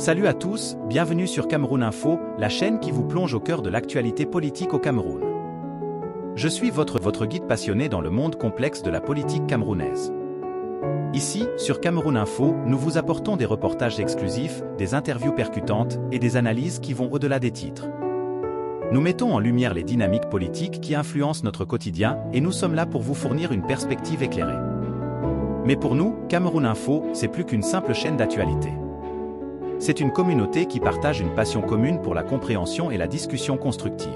Salut à tous, bienvenue sur Cameroun Info, la chaîne qui vous plonge au cœur de l'actualité politique au Cameroun. Je suis votre guide passionné dans le monde complexe de la politique camerounaise. Ici, sur Cameroun Info, nous vous apportons des reportages exclusifs, des interviews percutantes et des analyses qui vont au-delà des titres. Nous mettons en lumière les dynamiques politiques qui influencent notre quotidien et nous sommes là pour vous fournir une perspective éclairée. Mais pour nous, Cameroun Info, c'est plus qu'une simple chaîne d'actualité. C'est une communauté qui partage une passion commune pour la compréhension et la discussion constructive.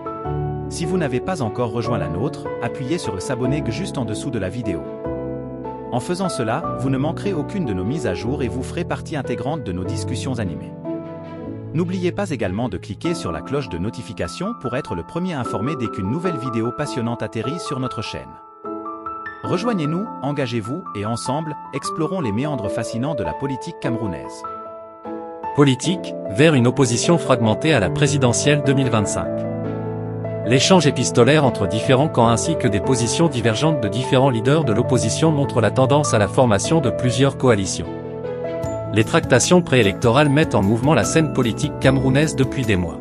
Si vous n'avez pas encore rejoint la nôtre, appuyez sur le s'abonner juste en dessous de la vidéo. En faisant cela, vous ne manquerez aucune de nos mises à jour et vous ferez partie intégrante de nos discussions animées. N'oubliez pas également de cliquer sur la cloche de notification pour être le premier informé dès qu'une nouvelle vidéo passionnante atterrit sur notre chaîne. Rejoignez-nous, engagez-vous et ensemble, explorons les méandres fascinants de la politique camerounaise. Politique, vers une opposition fragmentée à la présidentielle 2025. L'échange épistolaire entre différents camps ainsi que des positions divergentes de différents leaders de l'opposition montrent la tendance à la formation de plusieurs coalitions. Les tractations préélectorales mettent en mouvement la scène politique camerounaise depuis des mois.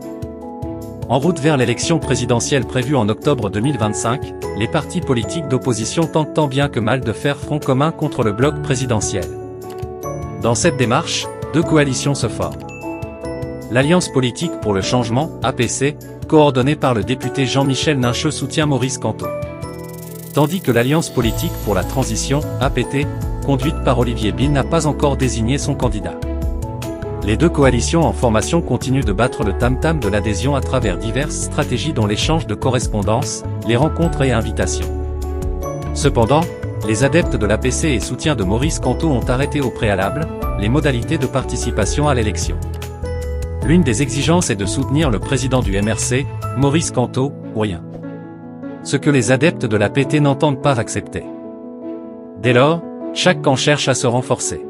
En route vers l'élection présidentielle prévue en octobre 2025, les partis politiques d'opposition tentent tant bien que mal de faire front commun contre le bloc présidentiel. Dans cette démarche, deux coalitions se forment. L'Alliance politique pour le changement, APC, coordonnée par le député Jean-Michel Nincheux soutient Maurice Kamto. Tandis que l'Alliance politique pour la transition, APT, conduite par Olivier Bin n'a pas encore désigné son candidat. Les deux coalitions en formation continuent de battre le tam-tam de l'adhésion à travers diverses stratégies dont l'échange de correspondances, les rencontres et invitations. Cependant, les adeptes de l'APC et soutiens de Maurice Kamto ont arrêté au préalable les modalités de participation à l'élection. L'une des exigences est de soutenir le président du MRC, Maurice Kamto, ou rien. Ce que les adeptes de l'APT n'entendent pas accepter. Dès lors, chaque camp cherche à se renforcer.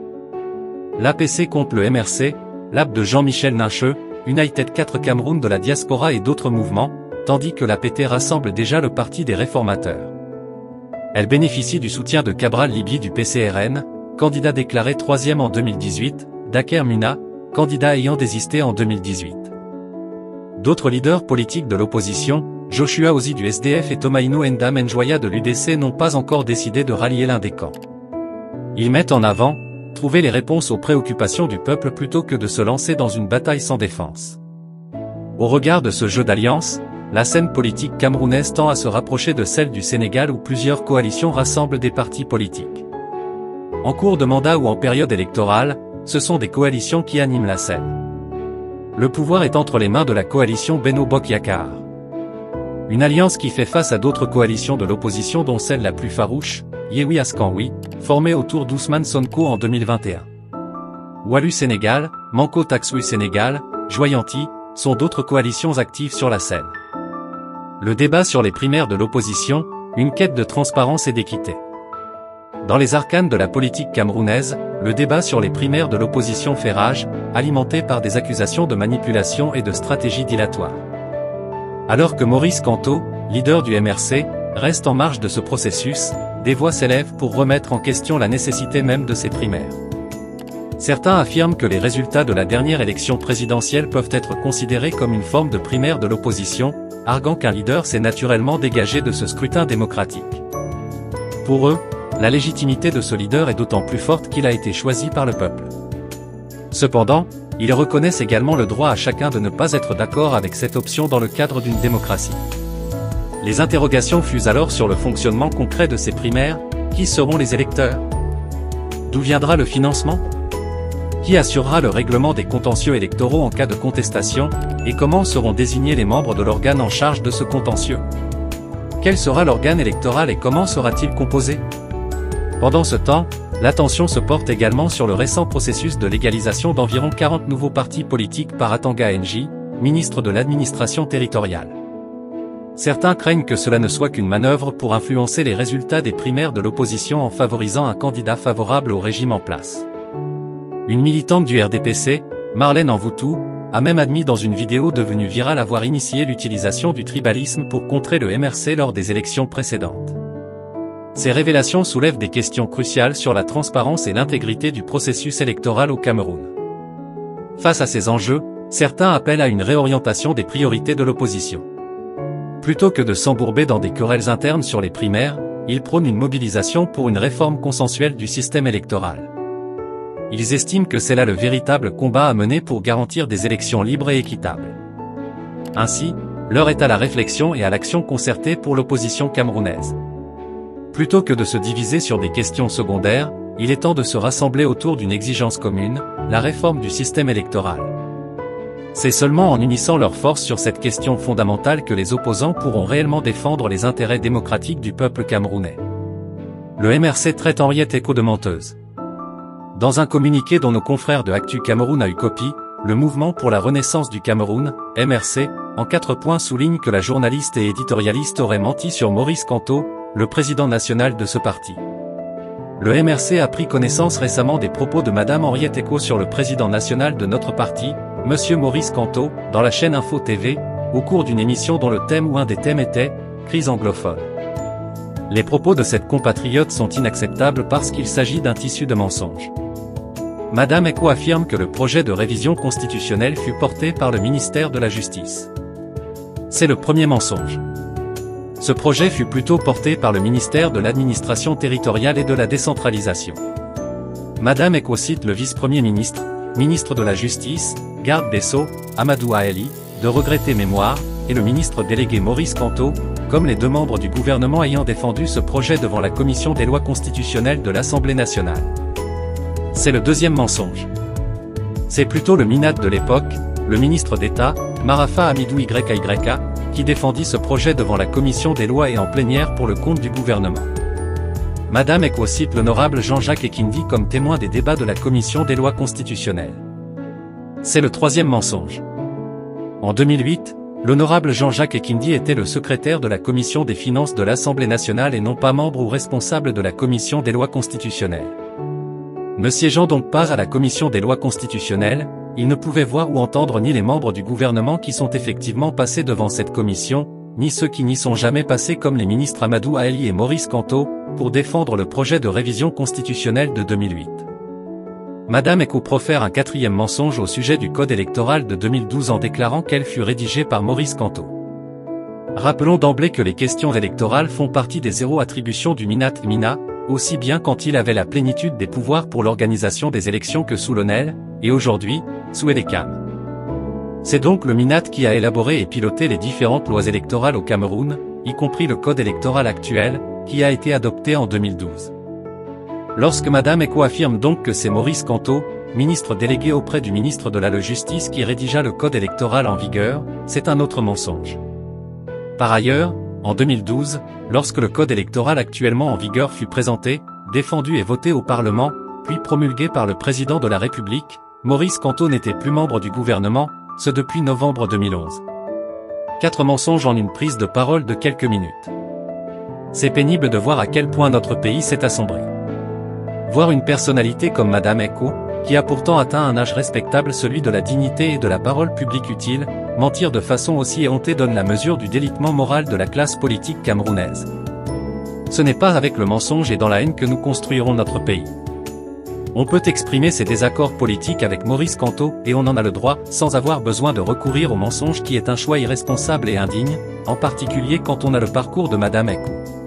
L'APC contre le MRC, l'AP de Jean-Michel Nincheux, United 4 Cameroun de la diaspora et d'autres mouvements, tandis que l'APT rassemble déjà le Parti des réformateurs. Elle bénéficie du soutien de Cabral Libye du PCRN, candidat déclaré 3e en 2018, Daker Muna, candidat ayant désisté en 2018. D'autres leaders politiques de l'opposition, Joshua Ozi du SDF et Tomaino Ndam Njoya de l'UDC n'ont pas encore décidé de rallier l'un des camps. Ils mettent en avant, trouver les réponses aux préoccupations du peuple plutôt que de se lancer dans une bataille sans défense. Au regard de ce jeu d'alliance, la scène politique camerounaise tend à se rapprocher de celle du Sénégal où plusieurs coalitions rassemblent des partis politiques. En cours de mandat ou en période électorale, ce sont des coalitions qui animent la scène. Le pouvoir est entre les mains de la coalition Benno Bokk Yakaar. Une alliance qui fait face à d'autres coalitions de l'opposition dont celle la plus farouche, Yewwi Askan Wi, formée autour d'Ousmane Sonko en 2021. Wallu Sénégal, Manko Taksui Sénégal, Joyanti, sont d'autres coalitions actives sur la scène. Le débat sur les primaires de l'opposition, une quête de transparence et d'équité. Dans les arcanes de la politique camerounaise, le débat sur les primaires de l'opposition fait rage, alimenté par des accusations de manipulation et de stratégie dilatoire. Alors que Maurice Kamto, leader du MRC, reste en marge de ce processus, des voix s'élèvent pour remettre en question la nécessité même de ces primaires. Certains affirment que les résultats de la dernière élection présidentielle peuvent être considérés comme une forme de primaire de l'opposition, arguant qu'un leader s'est naturellement dégagé de ce scrutin démocratique. Pour eux, la légitimité de ce leader est d'autant plus forte qu'il a été choisi par le peuple. Cependant, ils reconnaissent également le droit à chacun de ne pas être d'accord avec cette option dans le cadre d'une démocratie. Les interrogations fusent alors sur le fonctionnement concret de ces primaires. Qui seront les électeurs? D'où viendra le financement? Qui assurera le règlement des contentieux électoraux en cas de contestation, et comment seront désignés les membres de l'organe en charge de ce contentieux? Quel sera l'organe électoral et comment sera-t-il composé? Pendant ce temps, l'attention se porte également sur le récent processus de légalisation d'environ 40 nouveaux partis politiques par Atanga NJ, ministre de l'administration territoriale. Certains craignent que cela ne soit qu'une manœuvre pour influencer les résultats des primaires de l'opposition en favorisant un candidat favorable au régime en place. Une militante du RDPC, Marlène Envoutou, a même admis dans une vidéo devenue virale avoir initié l'utilisation du tribalisme pour contrer le MRC lors des élections précédentes. Ces révélations soulèvent des questions cruciales sur la transparence et l'intégrité du processus électoral au Cameroun. Face à ces enjeux, certains appellent à une réorientation des priorités de l'opposition. Plutôt que de s'embourber dans des querelles internes sur les primaires, ils prônent une mobilisation pour une réforme consensuelle du système électoral. Ils estiment que c'est là le véritable combat à mener pour garantir des élections libres et équitables. Ainsi, l'heure est à la réflexion et à l'action concertée pour l'opposition camerounaise. Plutôt que de se diviser sur des questions secondaires, il est temps de se rassembler autour d'une exigence commune, la réforme du système électoral. C'est seulement en unissant leurs forces sur cette question fondamentale que les opposants pourront réellement défendre les intérêts démocratiques du peuple camerounais. Le MRC traite Henriette Éco de menteuse. Dans un communiqué dont nos confrères de Actu Cameroun a eu copie, le Mouvement pour la Renaissance du Cameroun, MRC, en 4 points souligne que la journaliste et éditorialiste aurait menti sur Maurice Kamto, le président national de ce parti. Le MRC a pris connaissance récemment des propos de Madame Henriette Éco sur le président national de notre parti, Monsieur Maurice Kamto, dans la chaîne Info TV, au cours d'une émission dont le thème ou un des thèmes était « Crise anglophone ». Les propos de cette compatriote sont inacceptables parce qu'il s'agit d'un tissu de mensonges. Madame Éco affirme que le projet de révision constitutionnelle fut porté par le ministère de la Justice. C'est le premier mensonge. Ce projet fut plutôt porté par le ministère de l'Administration territoriale et de la décentralisation. Madame Éco cite le vice-premier ministre, ministre de la Justice, garde des Sceaux, Amadou Aeli, de regretter mémoire, et le ministre délégué Maurice Kamto, comme les 2 membres du gouvernement ayant défendu ce projet devant la commission des lois constitutionnelles de l'Assemblée nationale. C'est le deuxième mensonge. C'est plutôt le MINAT de l'époque, le ministre d'État, Marafa Hamidou YYK, qui défendit ce projet devant la commission des lois et en plénière pour le compte du gouvernement. Madame Éco cite l'honorable Jean-Jacques Ekindi comme témoin des débats de la commission des lois constitutionnelles. C'est le troisième mensonge. En 2008, l'honorable Jean-Jacques Ekindi était le secrétaire de la commission des finances de l'Assemblée nationale et non pas membre ou responsable de la commission des lois constitutionnelles. Ne siégeant donc pas à la commission des lois constitutionnelles, il ne pouvait voir ou entendre ni les membres du gouvernement qui sont effectivement passés devant cette commission, ni ceux qui n'y sont jamais passés comme les ministres Amadou Aeli et Maurice Kamto, pour défendre le projet de révision constitutionnelle de 2008. Madame Éco profère un 4e mensonge au sujet du code électoral de 2012 en déclarant qu'elle fut rédigée par Maurice Kamto. Rappelons d'emblée que les questions électorales font partie des 0 attributions du MINAT-MINA, aussi bien quand il avait la plénitude des pouvoirs pour l'organisation des élections que sous l'ONEL, et aujourd'hui, sous EDECAM. C'est donc le MINAT qui a élaboré et piloté les différentes lois électorales au Cameroun, y compris le code électoral actuel, qui a été adopté en 2012. Lorsque Madame Éco affirme donc que c'est Maurice Kamto, ministre délégué auprès du ministre de la Justice qui rédigea le code électoral en vigueur, c'est un autre mensonge. Par ailleurs, en 2012, lorsque le code électoral actuellement en vigueur fut présenté, défendu et voté au Parlement, puis promulgué par le président de la République, Maurice Kamto n'était plus membre du gouvernement, ce depuis novembre 2011. 4 mensonges en une prise de parole de quelques minutes. C'est pénible de voir à quel point notre pays s'est assombri. Voir une personnalité comme Madame Éco, qui a pourtant atteint un âge respectable, celui de la dignité et de la parole publique utile, mentir de façon aussi éhontée donne la mesure du délitement moral de la classe politique camerounaise. Ce n'est pas avec le mensonge et dans la haine que nous construirons notre pays. On peut exprimer ses désaccords politiques avec Maurice Kamto, et on en a le droit, sans avoir besoin de recourir au mensonge qui est un choix irresponsable et indigne, en particulier quand on a le parcours de Madame Éco.